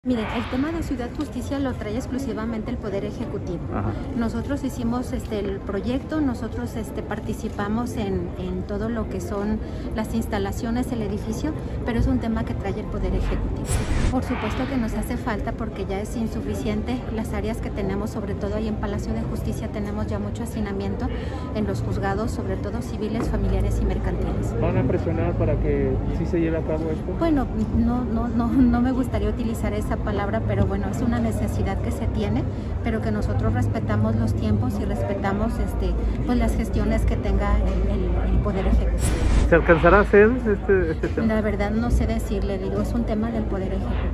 Miren, el tema de Ciudad Justicia lo trae exclusivamente el Poder Ejecutivo. Ajá. Nosotros hicimos el proyecto, nosotros participamos en todo lo que son las instalaciones, el edificio, pero es un tema que trae el Poder Ejecutivo. Por supuesto que nos hace falta porque ya es insuficiente las áreas que tenemos, sobre todo ahí en Palacio de Justicia tenemos ya mucho hacinamiento en los juzgados, sobre todo civiles, familiares y mercantiles. ¿Van a presionar para que sí se lleve a cabo esto? Bueno, no me gustaría utilizar esa palabra, pero bueno, es una necesidad que se tiene, pero que nosotros respetamos los tiempos y respetamos pues las gestiones que tenga el Poder Ejecutivo. ¿Se alcanzará a hacer este tema? La verdad no sé decirle, digo, es un tema del Poder Ejecutivo.